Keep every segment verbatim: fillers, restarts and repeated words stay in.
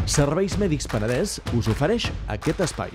Serveis Mèdics Penedès us ofereix aquest espai.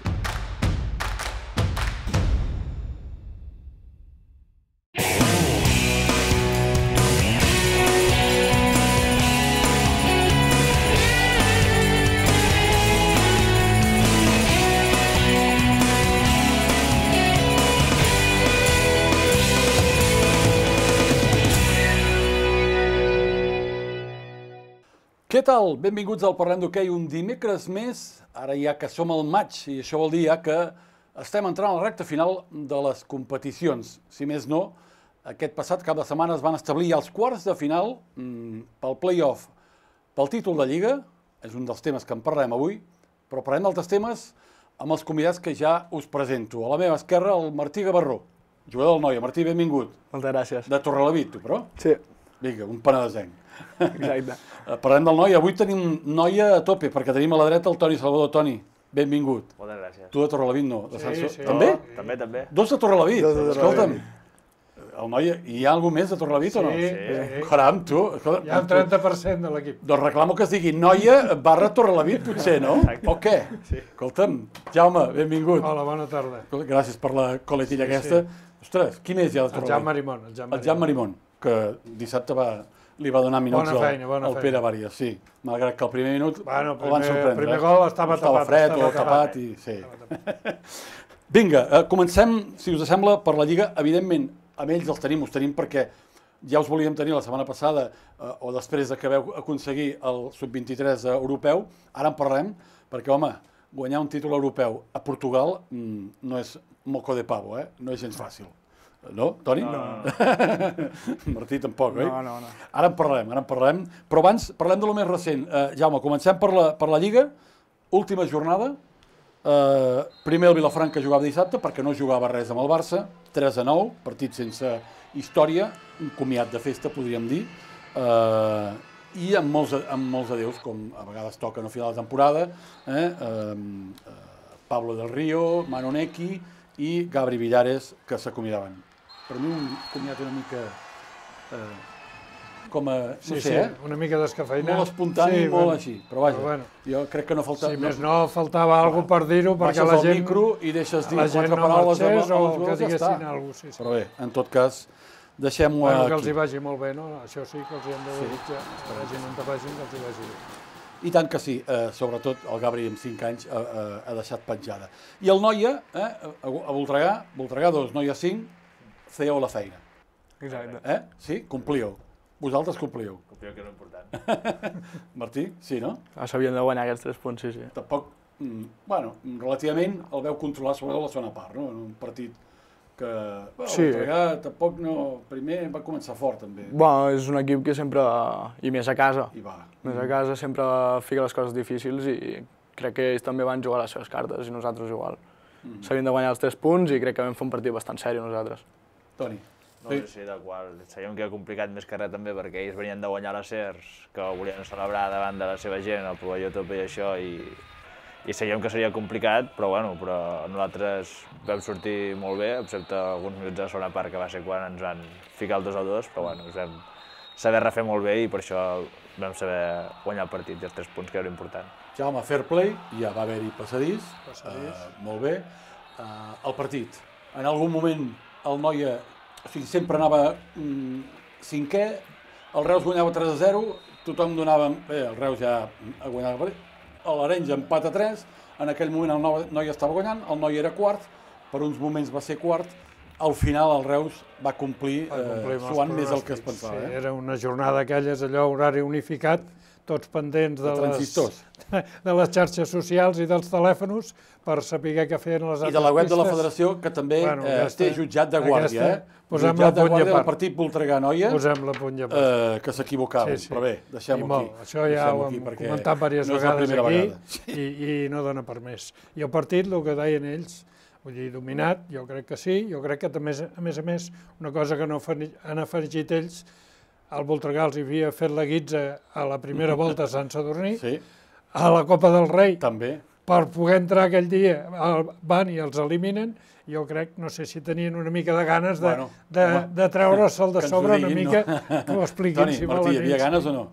Què tal? Benvinguts al Parlem d'Hoquei, un dimecres més, ara ja que som al maig, i això vol dir ja que estem entrant a la recta final de les competicions. Si més no, aquest passat cap de setmana es van establir ja els quarts de final mmm, pel play-off, pel títol de Lliga, és un dels temes que en parlem avui, però parlem d'altres temes amb els convidats que ja us presento. A la meva esquerra, el Martí Gavarró, jugador del Noia. Martí, benvingut. Moltes gràcies. De Torrelavit, tu, però? Sí. Vinga, un penedesenc. Exacte. Parlem del Noia. Avui tenim Noia a tope, perquè tenim a la dreta el Toni Salvador. Toni, benvingut. Moltes gràcies. Tu de Torrelavit no? De sí, sí. sí. També? No, també, també. Dos de Torrelavit? Dos de Escolta'm, el Noia, hi ha algú més de Torrelavit o no? Sí, sí. Caram, tu. Escolta, hi ha un trenta per cent de l'equip. Doncs reclamo que es digui Noia barra Torrelavit, potser, no? Exacte. O què? Sí. Escolta'm, Jaume, benvingut. Hola, bona tarda. Gràcies per la coletilla Sí, aquesta. sí. Ostres, qui més hi ha de El Torrelavit? Jan Marimón. El Jan El Jan Marimón, que dissabte va, li va donar minuts Bona feina, bona al, al Pere Vàries, sí. Malgrat que el primer minut Bueno, el van primer- sorprendre. primer eh? gol estava estava tapat, fred estava o tapat. tapat. I, sí. Vinga, eh, comencem, si us sembla, per la Lliga. Evidentment, amb ells els tenim, us tenim perquè ja us volíem tenir la setmana passada eh, o després de que veu aconseguir el sub vint-i-tres europeu. Ara en parlem, perquè, home, guanyar un títol europeu a Portugal mm, no és moco de pavo, eh? No és gens fàcil. No, Toni? No, no. Martí tampoc, oi? No, no, no. Ara en parlem, ara en parlem. Però abans parlem de lo més recent. Uh, Jaume, comencem per la, per la Lliga. Última jornada. Uh, primer el Vilafranca jugava dissabte perquè no jugava res amb el Barça. tres a nou, partit sense història. Un comiat de festa, podríem dir. Uh, I amb molts, amb molts adeus, com a vegades toquen a final de temporada. Eh? Uh, uh, Pablo del Río, Manoneki i Gabri Villares, que s'acomiadaven. Per mi un comiat una mica eh, com a, no Sí, sé, sí, eh? una mica descafeinat. Molt espontani, Sí, molt bueno, així. Però vaja, però bueno. jo crec que no falta... Si més no, faltava alguna cosa per dir-ho, perquè Baixes la al gent, micro i deixes dir la gent quatre no paraules amb, marxés amb o els que gols, ja diguessin està. alguna cosa. Sí, sí. Però bé, en tot cas, deixem-ho Bueno, que els aquí. hi vagi molt bé, no? Això sí que els hi hem de desitjar. Que vagin on vagin, que els hi vagi bé. I tant que sí, eh, sobretot el Gabri amb cinc anys eh, eh, ha deixat penjada. I el Noia, eh, a a Voltregà, Voltregà dos, Noia cinc, fèieu la feina. Exacte. Eh? Sí? Complieu. Vosaltres complieu. Confio que és important. Martí? Sí, no? Ah, s'havien de guanyar aquests tres punts, sí, sí. Tampoc, mm, bueno, relativament el veu controlar sobretot la segona part, no? En un partit que, bueno, Sí. el Voltregà tampoc no... Primer va començar fort, també, Bueno, és un equip que sempre, i més a casa, i va. més a casa sempre fica les coses difícils i crec que ells també van jugar les seves cartes i nosaltres igual. Mm. S'havien de guanyar els tres punts i crec que vam fer un partit bastant sèrio nosaltres. Toni. No, sí, sí, del qual sabíem que era complicat més que res també perquè ells venien de guanyar les Cers, que ho volien celebrar davant de la seva gent, el pavelló tope i això, i, i sabíem que seria complicat, però bueno, però nosaltres vam sortir molt bé, excepte alguns minuts de la segona part, que va ser quan ens van ficar el dos a dos, però bueno, ens vam saber refer molt bé i per això vam saber guanyar el partit i els tres punts, que era important. Jaume, fair play, ja va haver-hi passadís, Passadís. eh, molt bé. Eh, el partit, en algun moment el Noia, o sigui, sempre anava mm, cinquè, el Reus guanyava tres a zero, tothom donava, bé, el Reus ja guanyava el partit, l'Arenys empat a tres, en aquell moment el Noia estava guanyant, el Noia era quart, per uns moments va ser quart, al final el Reus va complir, Va complir eh, amb els suant més del que es pronòstics. pensava. Sí, Eh? era una jornada aquelles, allò, horari unificat, tots pendents de, De transistors. les, de les xarxes socials i dels telèfons per saber què feien les altres I de la web de la pistes. federació, que també Bueno, eh, aquesta- té jutjat de guàrdia, aquesta, eh? posem-la Jutjat a de punt i a guàrdia del part. partit Voltregà-Noia, Posem-la a punt i a part. eh, que s'equivocaven, Sí, sí. però bé, I deixem-ho molt, aquí. això ja Deixem-ho ho aquí, hem perquè comentat diverses no és la vegades primera aquí vegada. i, i no dona per més. I el partit, el que deien ells, vull dir, dominat, jo crec que sí, jo crec que també, a més a més, una cosa que no han afegit ells, el Voltregà els havia fet la guitza a la primera volta a Sant Sadurní, Sí, a la Copa del Rei, també. per poder entrar aquell dia, el- van i els eliminen, jo crec, no sé si tenien una mica de ganes de, Bueno, de, home, de treure-se'l de que ens ho sobre una diguin, mica, no? que ho expliquin Toni, si Martí, volen hi havia ells. ganes o no?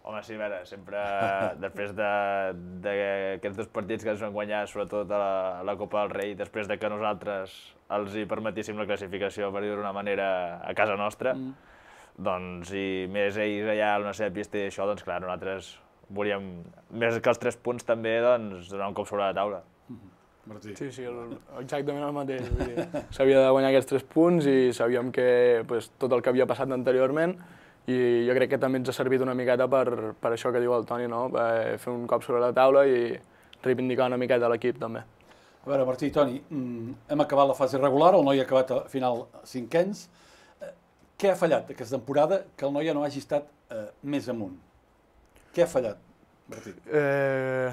Home, sí, a veure, sempre després d'aquests dos partits que ens van guanyar, sobretot a la, a la Copa del Rei, després de que nosaltres els hi permetíssim la classificació, per dir-ho d'una manera, a casa nostra, mm. doncs, i més ells allà a la seva pista i això, doncs clar, nosaltres volíem, més que els tres punts també, doncs, donar un cop sobre la taula. Mm-hmm. Martí. Sí, sí, el, exactament el mateix. S'havia de guanyar aquests tres punts i sabíem que pues, tot el que havia passat anteriorment, i jo crec que també ens ha servit una miqueta per, per això que diu el Toni, no? Eh, fer un cop sobre la taula i reivindicar una miqueta l'equip també. A veure, Martí i Toni, hem acabat la fase regular, el Noia ha acabat a final cinquens. Què ha fallat aquesta temporada que el Noia no hagi estat eh, més amunt? Què ha fallat, Martí? Eh,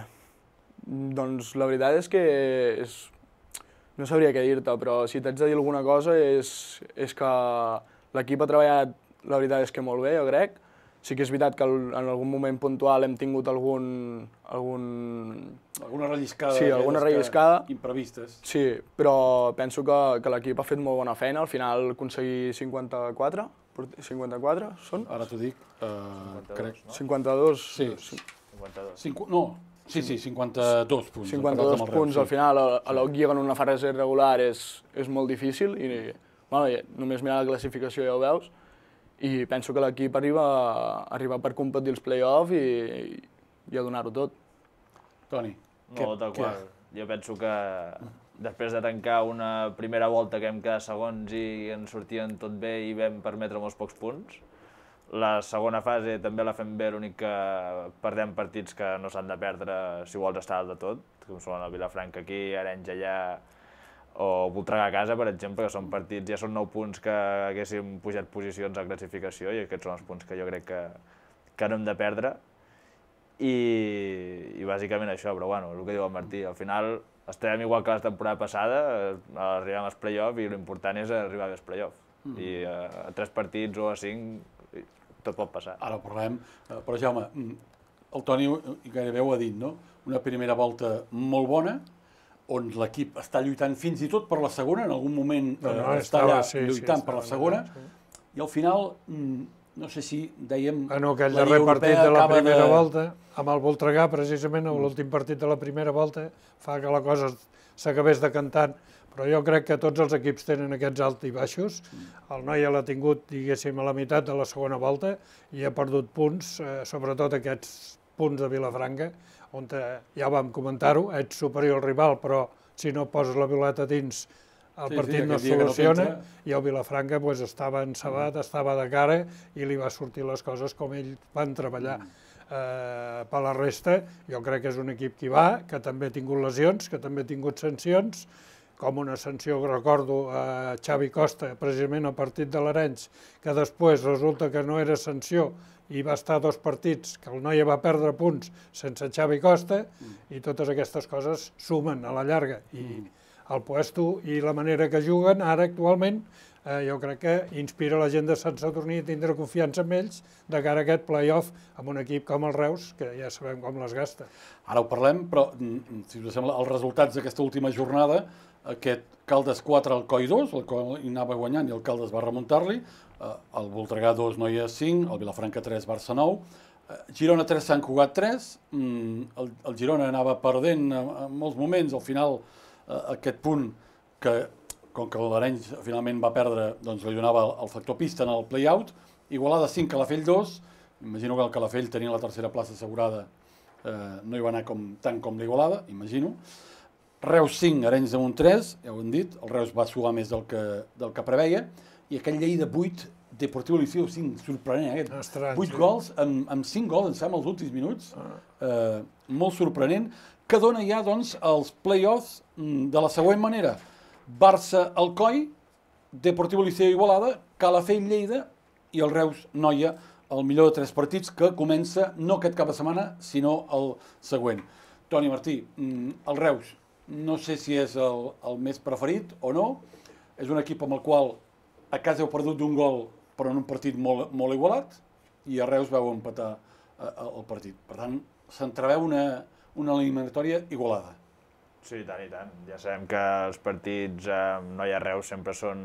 doncs la veritat és que és... no sabria què dir-te, però si t'haig de dir alguna cosa és, és que l'equip ha treballat, la veritat és que molt bé, jo crec. Sí que és veritat que en algun moment puntual hem tingut algun... algun... Alguna relliscada. Sí, alguna relliscada. Imprevistes. Sí, però penso que, que l'equip ha fet molt bona feina. Al final aconseguir cinquanta-quatre, cinquanta-quatre són? Ara t'ho dic, uh, crec. No? cinquanta-dos. Sí. cinquanta-dos. Cincu... No, sí, sí, cinquanta-dos punts. cinquanta-dos punts, al final, a, a l'Oc en una fase regular és, és molt difícil i bueno, només mirar la classificació ja ho veus. I penso que l'equip arriba, arriba per competir els play-off i, i a donar-ho tot. Toni, No, tal qual. Jo penso que després de tancar una primera volta que hem quedat segons i ens sortien tot bé i vam permetre molts pocs punts, la segona fase també la fem bé, l'únic que perdem partits que no s'han de perdre si vols estar dalt de tot, com són el Vilafranca aquí, Arenys allà, o Voltregà a casa, per exemple, que són partits, ja són nou punts que haguéssim pujat posicions a classificació i aquests són els punts que jo crec que, que no hem de perdre. I, i bàsicament això, però bueno, el que diu el Martí, al final estarem igual que la temporada passada, arribem als play-off i l'important és arribar als play-off. Mm. I a, a tres partits o a cinc tot pot passar. Ara parlem, però Jaume, el Toni gairebé ho ha dit, no? Una primera volta molt bona, on l'equip està lluitant fins i tot per la segona, en algun moment no, no, eh, està allà sí, lluitant sí, per la segona, sí. I al final, no sé si dèiem... En aquell darrer partit de la primera de... volta, amb el Voltregà, precisament, l'últim partit de la primera volta, fa que la cosa s'acabés decantant, però jo crec que tots els equips tenen aquests alts i baixos. El Noia l'ha tingut, diguéssim, a la meitat de la segona volta i ha perdut punts, eh, sobretot aquests punts de Vilafranca, on ja vam comentar-ho, ets superior al rival, però si no poses la pilota dins, el sí, partit sí, no es soluciona, no i el Vilafranca pues, estava encebat, mm. estava de cara i li va sortir les coses com ells van treballar. Mm. Eh, per la resta, jo crec que és un equip que va, que també ha tingut lesions, que també ha tingut sancions, com una sanció que recordo a Xavi Costa, precisament al partit de l'Arenys, que després resulta que no era sanció, i va estar dos partits que el Noia va perdre punts sense Xavi Costa i totes aquestes coses sumen a la llarga. I el puesto i la manera que juguen ara actualment eh, jo crec que inspira la gent de Sant Sadurní a tindre confiança en ells de cara a aquest play-off amb un equip com el Reus, que ja sabem com les gasta. Ara ho parlem, però si us sembla, els resultats d'aquesta última jornada, aquest Caldes quatre, el Coi dos, el Coi anava guanyant i el Caldes va remuntar-li, el Voltregà dos, Noia cinc, el Vilafranca tres, Barça nou, Girona tres, Sant Cugat tres, el, el Girona anava perdent en molts moments, al final aquest punt que, com que l'Arenys finalment va perdre, doncs li donava el factor pista en el play-out, Igualada cinc, Calafell dos, imagino que el Calafell tenia la tercera plaça assegurada, eh, no hi va anar com, tant com l'Igualada, imagino. Reus cinc, Arenys de Munt tres, ja ho hem dit, el Reus va suar més del que, del que preveia, i aquell Lleida vuit, Deportiu Liceu cinc, sorprenent, eh? Estrany, vuit sí. gols, amb, amb cinc gols, em sembla, els últims minuts, eh, molt sorprenent, que dona ja, doncs, els play-offs de la següent manera. Barça-Alcoi, Deportiu Liceu Igualada, Calafell Lleida i el Reus Noia, el millor de tres partits, que comença no aquest cap de setmana, sinó el següent. Toni Martí, el Reus, no sé si és el, el més preferit o no, és un equip amb el qual a casa heu perdut d'un gol, però en un partit molt, molt igualat, i a Reus vau empatar eh, el partit. Per tant, s'entreveu una, una eliminatòria igualada. Sí, tant i tant. Ja sabem que els partits amb Noia Reus sempre són...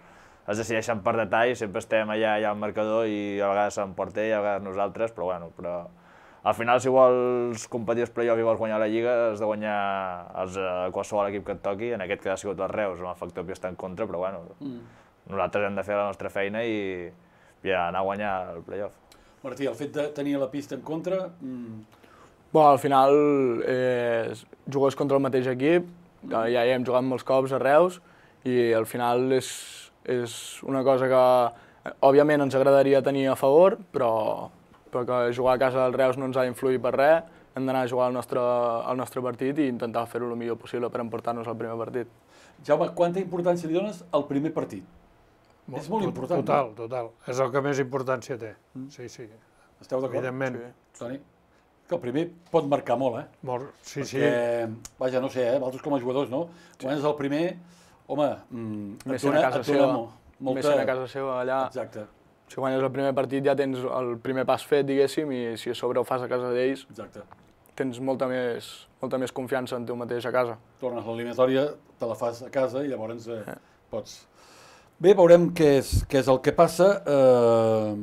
es decideixen per detall, sempre estem allà, allà al marcador i a vegades s'emporta ell, a vegades nosaltres, però bueno, però al final, si vols competir als play-off i vols guanyar la Lliga, has de guanyar els, uh, qualsevol equip que et toqui, en aquest cas ha sigut els Reus, amb el factor que està en contra, però bueno, mm. nosaltres hem de fer la nostra feina i, i anar a guanyar el play-off. Martí, el fet de tenir la pista en contra... Mm... Bueno, al final eh, jugues contra el mateix equip, ja hi hem jugat molts cops a Reus, i al final és, és una cosa que, òbviament, ens agradaria tenir a favor, però... però que jugar a casa del Reus no ens ha d'influir per res, hem d'anar a jugar al nostre, al nostre partit i intentar fer-ho el millor possible per emportar-nos al primer partit. Jaume, quanta importància li dones al primer partit? Molt, és molt important. Total, no? total. És el que més importància té. Mm. Sí, sí. Esteu d'acord? Evidentment. Sí. Toni? Que el primer pot marcar molt, eh? Molt, sí, Perquè, sí. Vaja, no sé, eh? Vosaltres com a jugadors, no? Sí. Quan és el primer, home, mm, et dona, a casa seva, molta... Més a casa seva, allà... Exacte. Si guanyes el primer partit ja tens el primer pas fet, diguéssim, i si a sobre ho fas a casa d'ells, tens molta més, molta més confiança en tu mateix a casa. Tornes a l'eliminatòria, te la fas a casa i llavors eh, eh. pots... Bé, veurem què és, què és el que passa. Eh,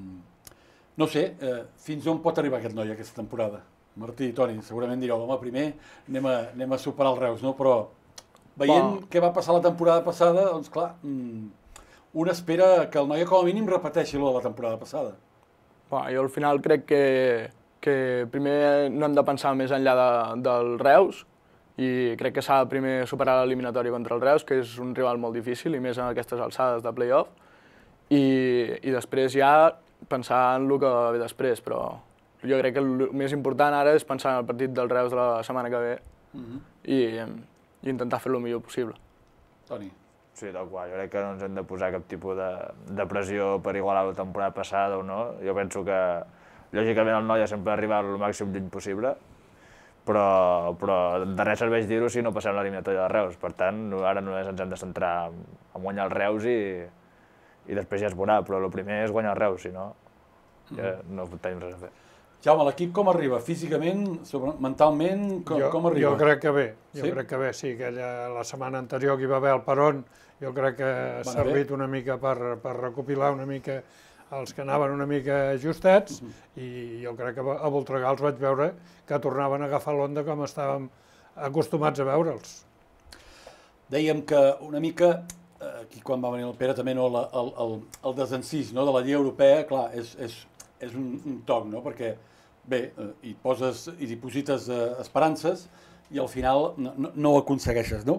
no sé, eh, fins on pot arribar aquest noi aquesta temporada? Martí i Toni, segurament direu, home, primer anem a, anem a superar el Reus, no? Però veient bon. què va passar la temporada passada, doncs clar... Mm, un espera que el noi com a mínim repeteixi lo de la temporada passada. Bueno, jo al final crec que, que primer no hem de pensar més enllà de, del Reus i crec que s'ha de primer superar l'eliminatòria contra el Reus, que és un rival molt difícil i més en aquestes alçades de play-off, i, i després ja pensar en el que ve després, però jo crec que el més important ara és pensar en el partit del Reus de la setmana que ve uh-huh. i, i intentar fer-lo el millor possible. Toni. Sí, tal qual. Jo crec que no ens hem de posar cap tipus de, de pressió per igualar la temporada passada o no. Jo penso que, lògicament, el noi sempre ha arribat el màxim lluny possible, però, però de res serveix dir-ho si no passem l'eliminatòria de Reus. Per tant, ara només ens hem de centrar en, en guanyar el Reus i, i després ja es veurà, però el primer és guanyar el Reus, si no, ja no tenim res a fer. Jaume, l'equip com arriba? Físicament, mentalment, com, jo, com arriba? Jo crec que bé, jo sí? crec que bé, sí, aquella, la setmana anterior que hi va haver el Peron, jo crec que ha servit una mica per, per recopilar una mica els que anaven una mica ajustats uh -huh. i jo crec que a Voltregà els vaig veure que tornaven a agafar l'onda com estàvem acostumats a veure'ls. Dèiem que una mica, aquí quan va venir el Pere també, no, el, el, el desencís no, de la Lliga Europea, clar, és, és, és un, un toc, no? Perquè bé, hi poses i diposites eh, esperances i al final no, no, no ho aconsegueixes, no?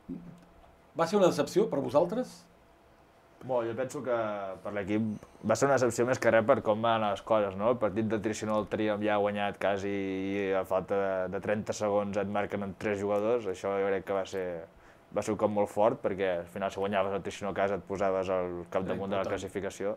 Va ser una decepció per vosaltres? Bon, jo penso que per l'equip va ser una decepció més que res per com van les coses, no? El partit de Tricinó el teníem ja guanyat quasi i a falta de, de trenta segons et marquen amb tres jugadors, això jo crec que va ser, va ser un cop molt fort perquè al final si guanyaves el Tricinó a casa et posaves al capdamunt de la classificació.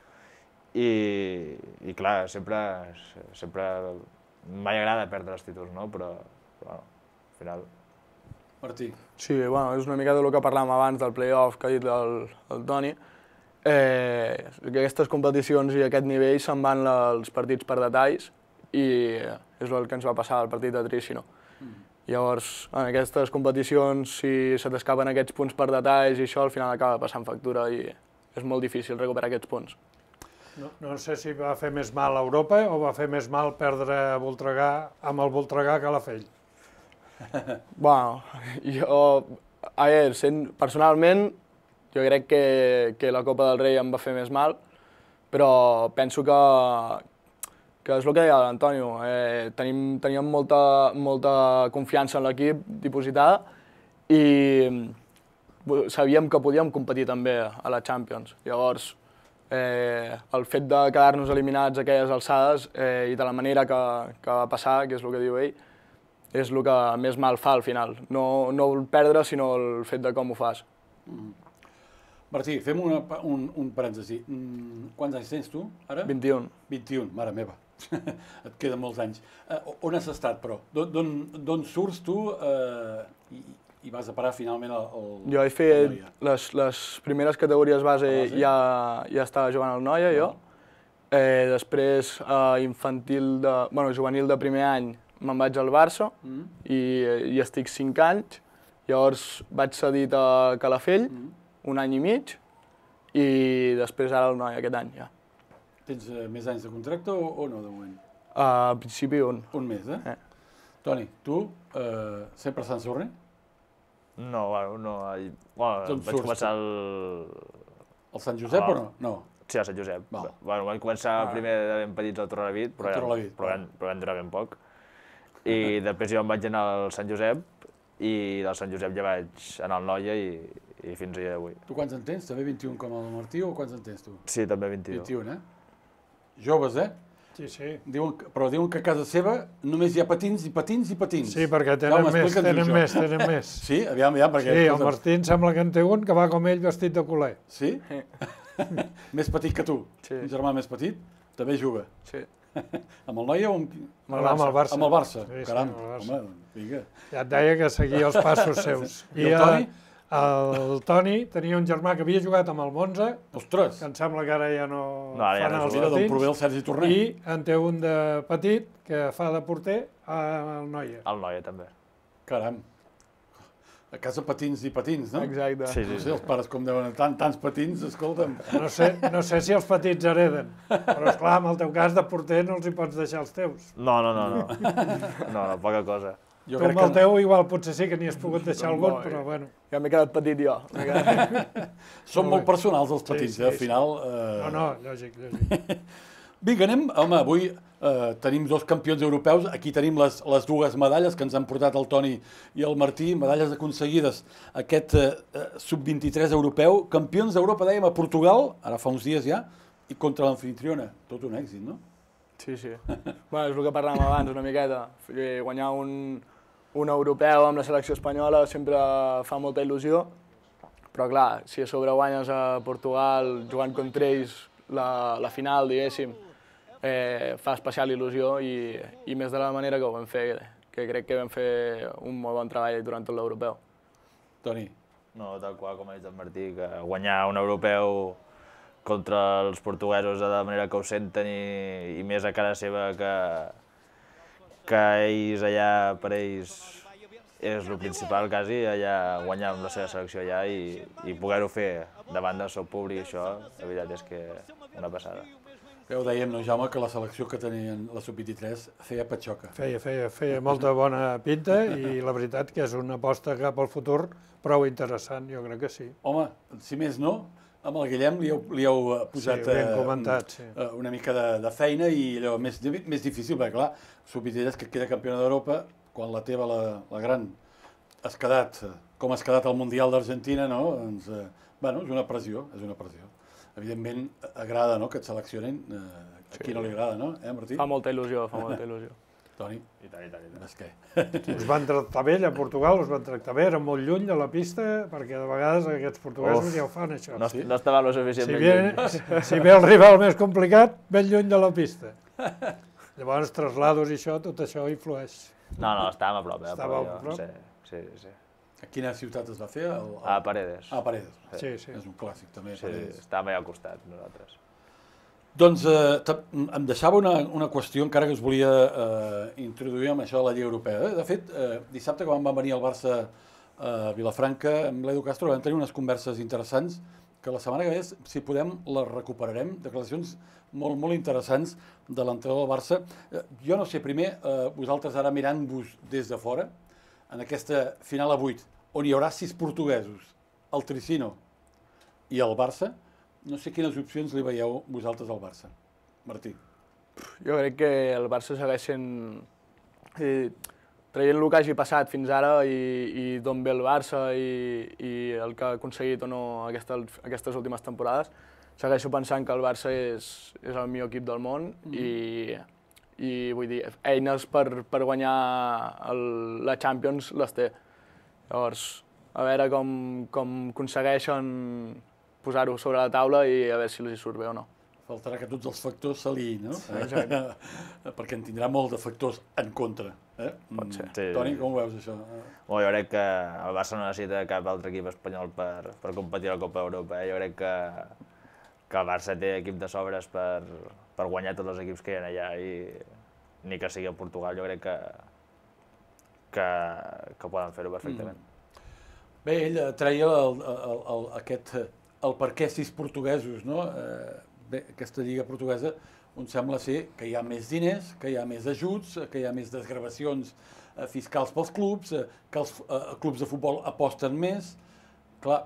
I, i clar, sempre, sempre mai agrada perdre els títols, no? Però, però bueno, al final... Martí. Sí, bueno, és una mica del que parlàvem abans del play-off que ha dit el, el Toni. Eh, aquestes competicions i aquest nivell se'n van els partits per detalls i és el que ens va passar al partit de Tricinó. Mm. Llavors, en aquestes competicions, si se t'escapen aquests punts per detalls i això, al final acaba passant factura i és molt difícil recuperar aquests punts. No, no sé si va fer més mal a Europa o va fer més mal perdre a Voltregà amb el Voltregà a Calafell. Bueno, jo, a veure, sent, personalment, jo crec que, que la Copa del Rei em va fer més mal, però penso que, que és el que deia l'Antonio, eh, tenim, teníem molta, molta confiança en l'equip dipositada i sabíem que podíem competir també a la Champions. Llavors, eh, el fet de quedar-nos eliminats a aquelles alçades eh, i de la manera que, que va passar, que és el que diu ell, és el que més mal fa al final. No, no el perdre, sinó el fet de com ho fas. Mm. Martí, fem una, un, un parèntesi. Mm, quants anys tens tu, ara? vint-i-un. vint-i-un, mare meva. Et queden molts anys. Uh, on has estat, però? D'on surts tu uh, i, i vas a parar finalment al... al jo he fet les, les primeres categories base, base? Ja, ja estava jugant al Noia, jo. Eh, després, uh, infantil de... Bueno, juvenil de primer any, me'n vaig al Barça mm. i hi estic cinc anys, llavors vaig cedit a Calafell, mm. un any i mig, i després ara al Noia aquest any ja. Tens eh, més anys de contracte o, o no, de moment? A principi un. Un mes, eh? Eh. Toni, tu, eh, sempre a Sant Sorri? No, bueno, no... ahí- Bueno, D'on vaig surts, començar el... Al Sant Josep Ah. o no? No. Sí, a Sant Josep. Val. Bueno, vam començar Ah. primer de ben petits al Torrelavit, però, Al ja- Torrelavit, però, val. vam, però vam durar ben poc. I després jo em vaig anar al Sant Josep, i del Sant Josep ja vaig anar al Noia i, i fins a dia d'avui. Tu quants en tens? També vint-i-un com el Martí o quants en tens tu? Sí, també vint-i-u. vint-i-un, eh? Joves, eh? Sí, sí. Diuen, que- però diuen que a casa seva només hi ha patins i patins i patins. Sí, perquè Ja, tenen home, més, explica'ns tenen això. més, tenen més. Sí? Aviam, aviam, perquè... Sí, el escolta'm, Martí em sembla que en té un que va com ell vestit de culer. Sí? Més petit que tu? Sí. Un germà més petit? També juga. Sí. Amb el Noia o amb... Amb el Barça. Amb el Barça. Amb el Barça, Sí, sí, caram. amb el Barça. Home, vinga. Ja et deia que seguia els passos seus. I el Toni? eh, el Toni tenia un germà que havia jugat amb el Monza, Ostres! que em sembla que ara ja no, No, ara ja fan no els Mira, d'on prové el patins, Sergi Torner. i en té un de petit que fa de porter al Noia. El Noia també. Caram. A casa patins i patins, no? Exacte. Sí, sí, No sí. sé, els pares com deuen tant, tants patins, escolta'm. No sé, no sé si els petits hereden, però esclar, en el teu cas de porter no els hi pots deixar els teus. No, no, no, no. No, no, poca cosa. Jo Tu crec amb el que teu igual potser sí que n'hi has pogut deixar algun, No, però bueno. Ja m'he quedat petit jo. M'he quedat... són molt personals els patins, sí, eh? Al sí. final... Eh... No, no, lògic, lògic. Vinga, anem, home, avui eh, tenim dos campions europeus, aquí tenim les, les dues medalles que ens han portat el Toni i el Martí, medalles aconseguides aquest eh, sub vint-i-tres europeu, campions d'Europa, dèiem, a Portugal, ara fa uns dies ja, i contra l'anfitriona, tot un èxit, no? Sí, sí. Bueno, és el que parlàvem abans una miqueta. Que guanyar un, un europeu amb la selecció espanyola sempre fa molta il·lusió, però clar, si a sobre guanyes a Portugal jugant contra ells la, la final, diguéssim, eh, fa especial il·lusió i, i més de la manera que ho vam fer, que crec que vam fer un molt bon treball durant tot l'europeu. Toni. No, tal qual com ha dit el Martí, que guanyar un europeu contra els portuguesos de la manera que ho senten i, i més a cara seva que, que ells allà per ells és el principal quasi, allà guanyar amb la seva selecció allà i, i poder-ho fer davant del seu públic, això, la veritat és que una passada. Ja ho dèiem, no, Jaume, que la selecció que tenien la sub vint-i-tres feia patxoca. Feia, feia, feia molta bona pinta i la veritat que és una aposta cap al futur prou interessant, jo crec que sí. Home, si més no, amb el Guillem li heu, li heu eh, posat Sí, ben comentat, sí. eh, una mica de, de feina i allò més, més difícil, perquè clar, sub vint-i-tres que queda campiona d'Europa, quan la teva, la, la gran, has quedat, eh, com has quedat al Mundial d'Argentina, no? Doncs, eh, bueno, és una pressió, és una pressió. Evidentment, agrada, no?, que et seleccionin, eh, a qui no li agrada, no? Eh, Martí? Fa molta il·lusió, fa molta il·lusió. Toni, I tant, i tant, i tant. és que... Us van tractar bé a Portugal, us van tractar bé, eren molt lluny de la pista, perquè de vegades aquests portuguesos Uf. ja ho fan, això. No, Sí? no estava lo Si suficientment ve, lluny. si ve el rival més complicat, ben lluny de la pista. Llavors, traslados i això, tot això influeix. No, no, estàvem a prop, eh? Estàveu però a prop? Sí, sí, sí. A quina ciutat es va fer? El, el... A Paredes. Ah, Paredes. Sí, sí. És un clàssic, també, Sí, Paredes. estàvem allà al costat, nosaltres. Doncs eh, ta- em deixava una, una qüestió encara que us volia eh, introduir amb això de la Lliga Europea. De fet, eh, dissabte quan van venir al Barça a Vilafranca, amb l'Edu Castro vam tenir unes converses interessants que la setmana que ve, si podem, les recuperarem. Declaracions molt, molt interessants de l'entrenador del Barça. Eh, jo no sé, primer, eh, vosaltres ara mirant-vos des de fora, en aquesta final a vuit, on hi haurà sis portuguesos, el Tricino i el Barça, no sé quines opcions li veieu vosaltres al Barça. Martí. Jo crec que el Barça segueix sent... Eh, traient el que hagi passat fins ara i, i d'on ve el Barça i, i el que ha aconseguit o no aquestes, aquestes últimes temporades, segueixo pensant que el Barça és, és el millor equip del món mm. i, i vull dir, eines per, per guanyar el, la Champions les té. Llavors, a veure com, com aconsegueixen posar-ho sobre la taula i a veure si els hi surt bé o no. Faltarà que tots els factors s'aliïn, no? Exacte. Perquè en tindrà molt de factors en contra. Eh? Pot ser. Sí. Toni, com ho veus, això? Bueno, jo crec que el Barça no necessita cap altre equip espanyol per, per competir a la Copa d'Europa. Eh? Jo crec que, que el Barça té equip de sobres per, per guanyar tots els equips que hi ha allà i ni que sigui a Portugal, jo crec que, que, que poden fer-ho perfectament. Mm. Bé, ell eh, treia el, el, el, aquest, el per què sis portuguesos, no? Eh, bé, aquesta lliga portuguesa on sembla ser que hi ha més diners, que hi ha més ajuts, que hi ha més desgravacions fiscals pels clubs, que els clubs de futbol aposten més. Clar,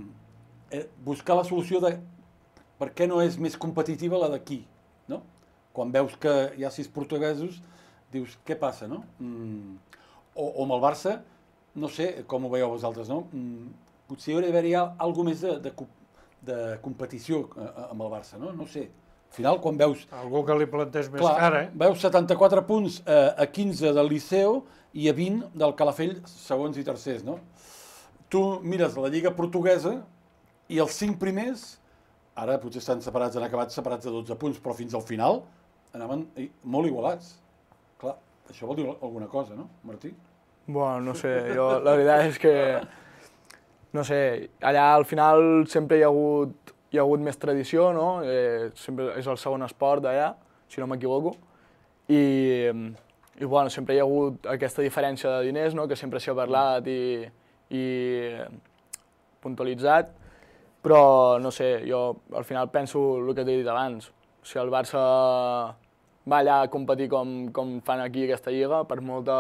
buscar la solució de per què no és més competitiva la d'aquí, no? Quan veus que hi ha sis portuguesos, dius, què passa, no? O, o amb el Barça, no sé com ho veieu vosaltres, no? Potser hauria d'haver-hi alguna més de, de, de competició amb el Barça, no? No sé. Al final, quan veus... Algú que li plantés més clar, cara, eh? Veus setanta-quatre punts a, a quinze del Liceu i a vint del Calafell, segons i tercers, no? Tu mires la Lliga Portuguesa i els cinc primers, ara potser estan separats, han acabat separats de dotze punts, però fins al final anaven molt igualats. Clar, això vol dir alguna cosa, no, Martí? Bueno, no sé, jo la veritat és que, no sé, allà al final sempre hi ha hagut, hi ha hagut més tradició, no? Eh, sempre és el segon esport d'allà, si no m'equivoco, i, i bueno, sempre hi ha hagut aquesta diferència de diners, no? Que sempre s'hi ha parlat i, i puntualitzat, però no sé, jo al final penso el que t'he dit abans. Si el Barça va allà a competir com, com fan aquí aquesta lliga, per molta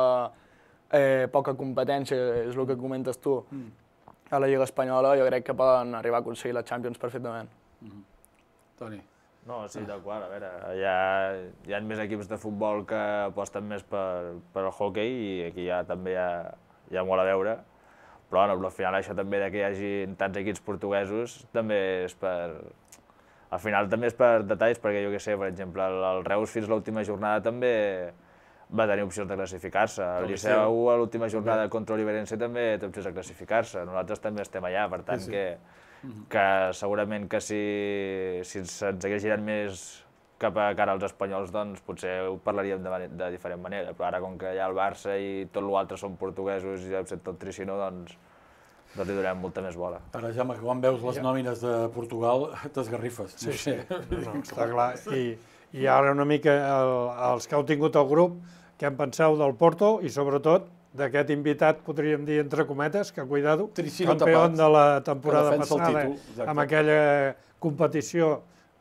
eh, poca competència, és el que comentes tu, mm. a la lliga espanyola, jo crec que poden arribar a aconseguir la Champions perfectament. Mm. Toni. No, sí, tal qual, a veure, hi ha, hi ha més equips de futbol que aposten més per, per el hockey i aquí ja també hi ha, hi ha molt a veure. Però, bueno, al final això també que hi hagi tants equips portuguesos també és per... Al final també és per detalls, perquè jo què sé, per exemple, el Reus fins a l'última jornada també va tenir opcions de classificar-se. El Liceu a l'última jornada contra l'Oliverense també té opcions de classificar-se. Nosaltres també estem allà, per tant que, que segurament que si, si se'ns hagués girat més cap a cara als espanyols, doncs potser ho parlaríem de, de diferent manera, però ara com que hi ha el Barça i tot l'altre són portuguesos i excepte el Tricinó, doncs, doncs li donem molta més bola. Ara, Jaume, que quan veus les ja. nòmines de Portugal t'esgarrifes. Sí, no sé. sí, no, no, està clar. I, I ara una mica el, els que heu tingut al grup, què en penseu del Porto i sobretot d'aquest invitat, podríem dir entre cometes, que cuidado, Tricino campió tapat, de la temporada passada, títol, amb aquella competició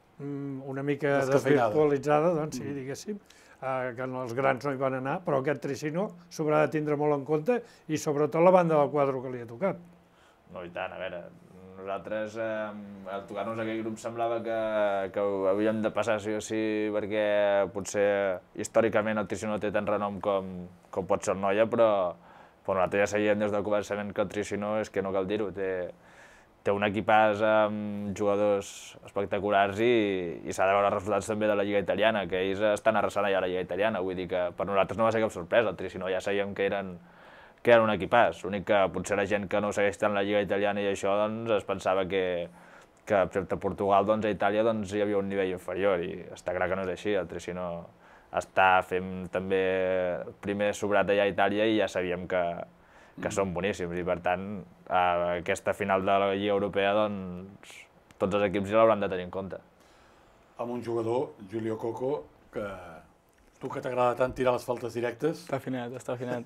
una mica desvirtualitzada, doncs sí, diguéssim, eh, que els grans no hi van anar, però aquest Tricino s'haurà de tindre molt en compte i sobretot la banda del quadre que li ha tocat. No, i tant, a veure, nosaltres eh, al tocar-nos aquell grup semblava que, que havíem de passar sí o sí perquè potser històricament el Tricino no té tant renom com, com pot ser el Noia, però, però nosaltres ja sabíem des del començament que el Tricino és que no cal dir-ho, té, té un equipàs amb jugadors espectaculars i, i s'ha de veure els resultats també de la Lliga Italiana, que ells estan arrasant allà a la Lliga Italiana, vull dir que per nosaltres no va ser cap sorpresa, el Tricino ja sabíem que eren, que eren un equipàs, l'únic que potser la gent que no segueix tant la Lliga Italiana i això doncs, es pensava que, que excepte Portugal, doncs, a Itàlia doncs, hi havia un nivell inferior i està clar que no és així, el Tricino està fent també primer sobrat allà a Itàlia i ja sabíem que que són boníssims i, per tant, a aquesta final de la Lliga Europea, doncs, tots els equips ja l'hauran de tenir en compte. Amb un jugador, Julio Coco, que tu que t'agrada tant tirar les faltes directes... Està finet, està finet.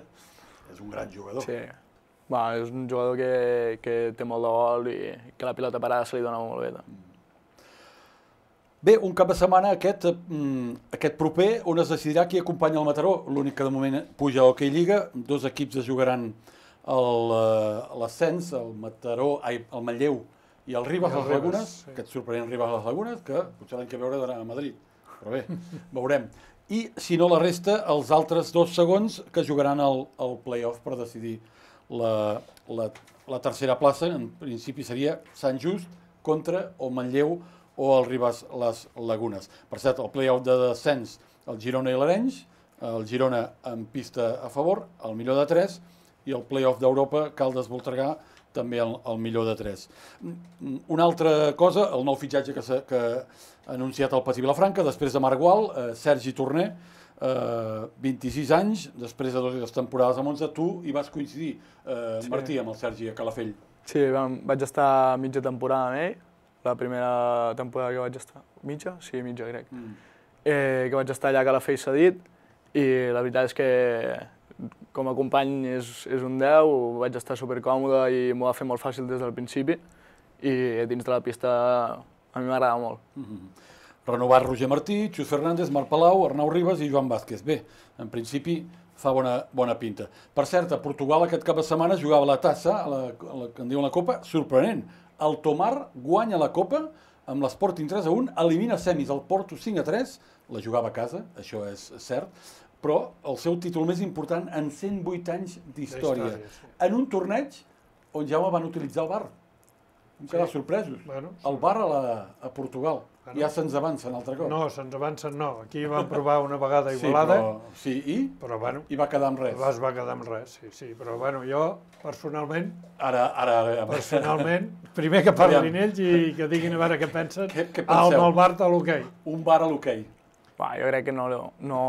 És un gran jugador. Sí. Va, és un jugador que, que té molt de gol i que la pilota parada se li dona molt bé. Bé, un cap de setmana aquest, aquest proper, on es decidirà qui acompanya el Mataró. L'únic que de moment puja a l'Hockey Lliga. Dos equips es jugaran l'ascens, el Mataró, ai, el Manlleu i el Ribes a les Lagunes, sí. Aquest sorprenent Ribes a les Lagunes, que potser l'any que veure d'anar a Madrid. Però bé, veurem. I, si no la resta, els altres dos segons que jugaran el, el play-off per decidir la, la, la tercera plaça. En principi seria Sant Just contra o Manlleu o el Ribes les Lagunes. Per cert, el play-off de descens, el Girona i l'Arenys, el Girona amb pista a favor, el millor de tres, i el play-off d'Europa, Caldes-Voltregà, també el, el millor de tres. Una altra cosa, el nou fitxatge que, que ha anunciat el Patí Vilafranca, després de Marc Gual, eh, Sergi Torner, eh, vint-i-sis anys, després de dues temporades a Monza, tu hi vas coincidir, eh, sí. Martí, amb el Sergi a Calafell. Sí, vaig estar mitja temporada amb ell, la primera temporada que vaig estar... Mitja? Sí, mitja, crec. Mm. Eh, que vaig estar allà a Calafell cedit i la veritat és que com a company és, és un deu, vaig estar supercòmode i m'ho va fer molt fàcil des del principi i dins de la pista a mi m'agrada molt. Mm-hmm. renovat Roger Martí, Xus Fernández, Marc Palau, Arnau Ribas i Joan Vázquez. Bé, en principi fa bona, bona pinta. Per cert, a Portugal aquest cap de setmana jugava la tassa, a la, a la, que en diuen la Copa, sorprenent. El Tomar guanya la Copa amb l'Sporting tres a un, elimina semis el Porto cinc a tres, la jugava a casa, això és cert, però el seu títol més important en cent vuit anys d'història. En un torneig on ja van utilitzar el V A R. Vam quedar sorpresos. El V A R a, la, a Portugal. Ja se'ns avança un altre cop. No, se'ns avancen no. Aquí vam provar una vegada Igualada. Sí, però, sí, i? Però, bueno, I va quedar amb res. Es va quedar amb res, sí, sí. Però, bueno, jo, personalment... Ara, ara... ara personalment, primer que parlin ells i que diguin a veure què pensen què, què al Malbart a l'hoquei. Un V A R a l'hoquei. Jo crec que no, no...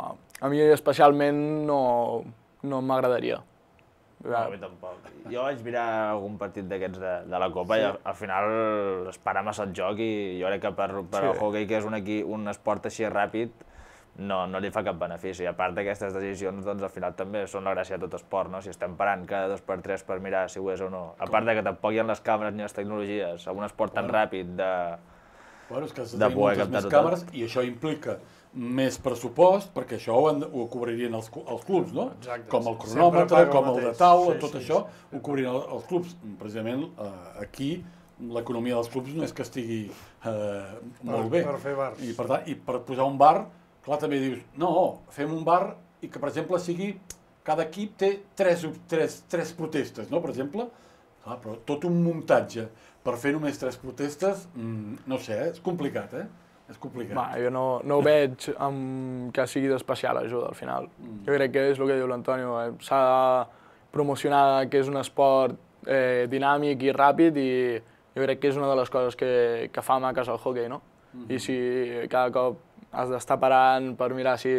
A mi especialment no, no m'agradaria. No, a mi tampoc. Jo vaig mirar algun partit d'aquests de, de la Copa sí. i al, al final es para massa el joc i jo crec que per, per sí. el hoquei, que és un, aquí, un esport així ràpid, no, no li fa cap benefici. A part d'aquestes decisions, doncs al final també són la gràcia de tot esport, no? Si estem parant cada dos per tres per mirar si ho és o no. A part de que tampoc hi ha les càmeres ni les tecnologies, amb un esport tan bueno. ràpid de, bueno, és que de poder captar tot. Càmeres, i això implica més pressupost, perquè això ho, han, ho cobririen els, els clubs, no? Exacte. Com el cronòmetre, com el, el de taula, sí, tot sí, això, sí. ho cobririen els clubs. Precisament eh, aquí l'economia dels clubs no és que estigui eh, molt per, bé. Per fer bars. I per, tant, I per posar un bar, clar, també dius, no, fem un bar i que, per exemple, sigui, cada equip té tres, tres, tres protestes, no?, per exemple. Clar, però tot un muntatge per fer només tres protestes, mmm, no sé, eh? És complicat, eh? És complicat. Va, jo no, no ho veig amb que sigui d'especial ajuda, al final. Mm. Jo crec que és el que diu l'Antonio, eh? S'ha de promocionar que és un esport eh, dinàmic i ràpid i jo crec que és una de les coses que, que fa maques al hoquei, no? Mm. I si cada cop has d'estar parant per mirar si,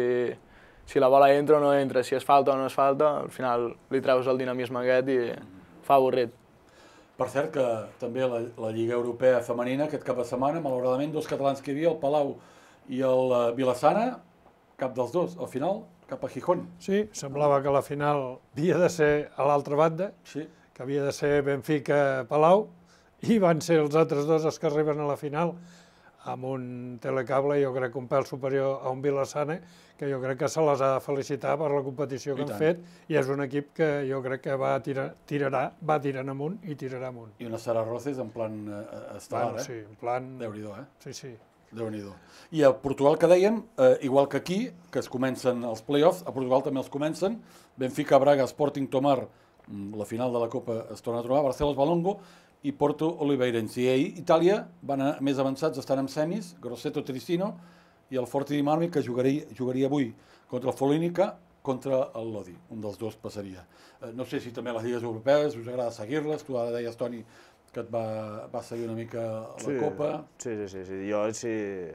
si la bola entra o no entra, si es falta o no es falta, al final li treus el dinamisme aquest i fa avorrit. Per cert, que també la, la Lliga Europea Femenina, aquest cap de setmana, malauradament, dos catalans que hi havia, el Palau i el uh, Vilassana, cap dels dos, al final, cap a Gijón. Sí, semblava que la final havia de ser a l'altra banda, sí. que havia de ser Benfica-Palau, i van ser els altres dos els que arriben a la final, amb un telecable, jo crec, un pèl superior a un Vilassana, que jo crec que se les ha de felicitar per la competició que han fet, i és un equip que jo crec que va tirar, tirarà, va tirant amunt i tirarà amunt. I una Sara Roces en plan eh, estel·lar, bueno, eh? Sí, en plan... Déu-n'hi-do, eh? Sí, sí. Déu-n'hi-do. I a Portugal, que dèiem, eh, igual que aquí, que es comencen els play-offs, a Portugal també els comencen, Benfica, Braga, Sporting, Tomar, la final de la Copa es torna a trobar, Barcelos, Balongo, i Porto Oliveirense. I Itàlia van a, més avançats, estan en semis, Grosseto Tricino i el Forti di Marmi, que jugaria, jugaria avui contra el Folínica, contra el Lodi. Un dels dos passaria. Eh, no sé si també les lligues europees us agrada seguir-les. Tu ara deies, Toni, que et va, va seguir una mica la sí, Copa. Sí, sí, sí, sí. Jo si,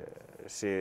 si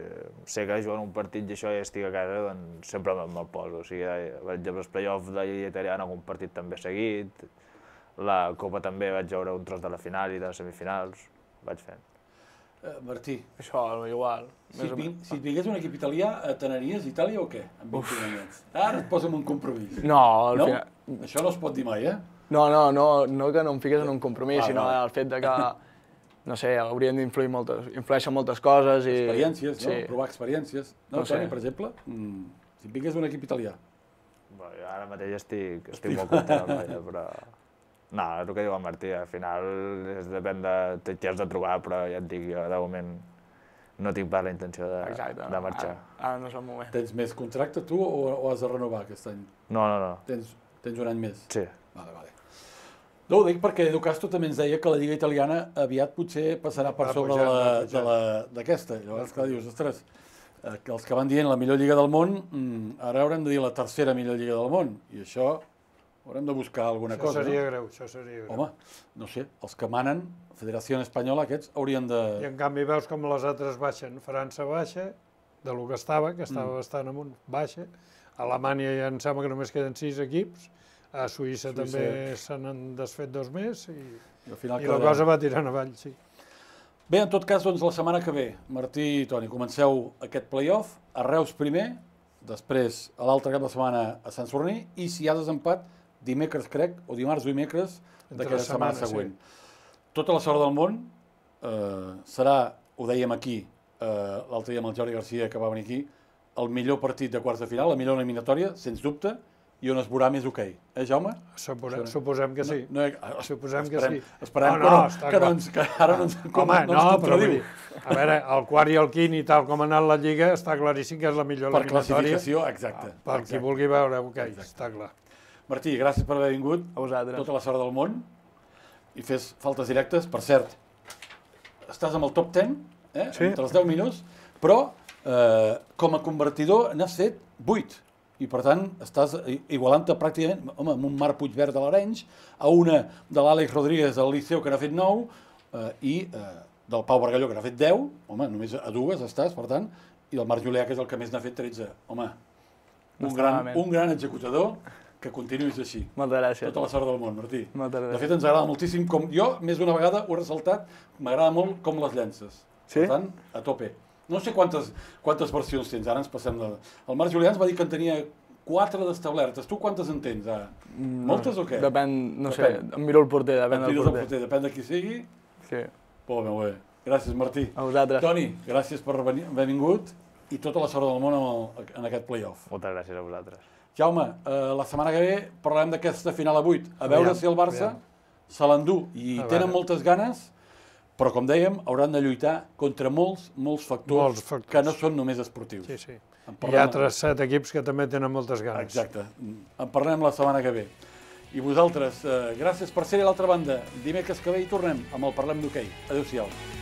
sé que juguen un partit i això i estic a casa, doncs sempre me'l poso. O sigui, per exemple, els play-offs de la Lliga Italiana, algun partit també seguit. La Copa també vaig veure un tros de la final i de les semifinals, vaig fent. Eh, Martí. Això, igual. Si et, ving, si et vingués un equip italià, t'aniries a Itàlia o què? Amb vint-i-un anys. Ara et posa'm un compromís. No, al no? final... Això no es pot dir mai, eh? No, no, no, no que no em fiques en un compromís, ah, sinó no. el fet de que, no sé, haurien d'influir moltes, influeixen moltes coses i... Experiències, no? Sí. Provar experiències. No, no Toni, sé. per exemple, mm, si et vingués un equip italià. Bueno, jo ara mateix estic, estic molt content, però... No, és el que diu el Martí, al final és, depèn de què has de trobar, però ja et dic, jo de moment no tinc pas la intenció de, Exacte, de marxar. Ara, ara no és el moment. Tens més contracte tu o, o has de renovar aquest any? No, no, no. Tens, tens un any més? Sí. Vale, vale. No, ho dic perquè Edu Castro també ens deia que la Lliga Italiana aviat potser passarà per sobre d'aquesta. Llavors, clar, dius, ostres, eh, que els que van dient la millor Lliga del món, mm, ara haurem de dir la tercera millor Lliga del món. I això haurem de buscar alguna això cosa, seria no? greu, això seria greu. Home, no sé, els que manen, Federació Espanyola, aquests haurien de... I en canvi veus com les altres baixen. França baixa, de lo que estava, que estava Mm. bastant amunt, baixa. A Alemanya ja em sembla que només queden sis equips. A Suïssa, Suïssa. també se n'han desfet dos més i, I, al final i la quedarà- cosa va tirant avall, sí. Bé, en tot cas, doncs, la setmana que ve, Martí i Toni, comenceu aquest play-off, a Reus primer, després, a l'altre cap de setmana, a Sant Sorní, i si hi ha desempat, dimecres, crec, o dimarts o dimecres Entre d'aquella setmana setmana, següent. Tota la sort del món eh, serà, ho dèiem aquí, eh, l'altre dia amb el Jordi Garcia, que va venir aquí, el millor partit de quarts de final, la millor eliminatòria, sens dubte, i on es veurà més hoquei. Eh, Jaume? Suposem, suposem que sí. No, no, Suposem que esperem, sí. Esperem No, que, no, no, està que, clar. no ens, que ara no ens, com, Home, no no, ens però vull contradiu. dir, a veure, el quart i el quint i tal com ha anat la Lliga, està claríssim que és la millor Per eliminatòria. classificació, exacte. Per qui vulgui veure hoquei, està clar. Martí, gràcies per haver vingut. A vosaltres. Tota la sort del món. I fes faltes directes. Per cert, estàs amb el top deu, eh? Sí. Entre els deu minuts, però eh, com a convertidor n'has fet vuit. I per tant estàs igualant-te pràcticament, home, amb un Marc Puigverd de l'Arenys, a una de l'Àlex Rodríguez del Liceu, que n'ha fet nou, eh, i eh, del Pau Bargalló, que n'ha fet deu, home, només a dues estàs, per tant, i del Marc Julià, que és el que més n'ha fet tretze. Home, un, gran, un gran executador, que continuïs així. Moltes gràcies. Tota la sort del món, Martí. Moltes gràcies. De fet, ens agrada moltíssim, com jo, més d'una vegada ho he ressaltat, m'agrada molt com les llences. Sí? Per tant, a tope. No sé quantes, quantes versions tens, ara ens passem de... El Marc Julià ens va dir que en tenia quatre d'establertes. Tu quantes en tens, ara? No, Moltes o què? Depèn, no Depèn. sé, em miro el porter, depèn Et del mires el porter. porter, depèn de qui sigui. Sí. Molt bé, molt bé. Gràcies, Martí. A vosaltres. Toni, gràcies per venir, haver vingut i tota la sort del món en, el, en aquest play-off. Moltes gràcies a vosaltres. Jaume, eh, la setmana que ve parlarem d'aquesta final a vuit. A veure Aviam, si el Barça aviam. se l'endú. I A tenen veure. moltes ganes, però com dèiem, hauran de lluitar contra molts, molts factors, Molts factors. que no són només esportius. Sí, sí. En Hi parlem- ha altres set equips que també tenen moltes ganes. Exacte. En parlem la setmana que ve. I vosaltres, eh, gràcies per ser a l'altra banda. Dimecres que ve hi tornem amb el Parlem d'Hoquei. Adéu-siau.